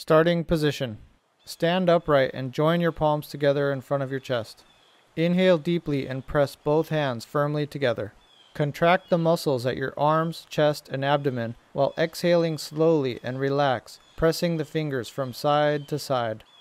Starting position. Stand upright and join your palms together in front of your chest. Inhale deeply and press both hands firmly together. Contract the muscles at your arms, chest, and abdomen while exhaling slowly and relax, pressing the fingers from side to side.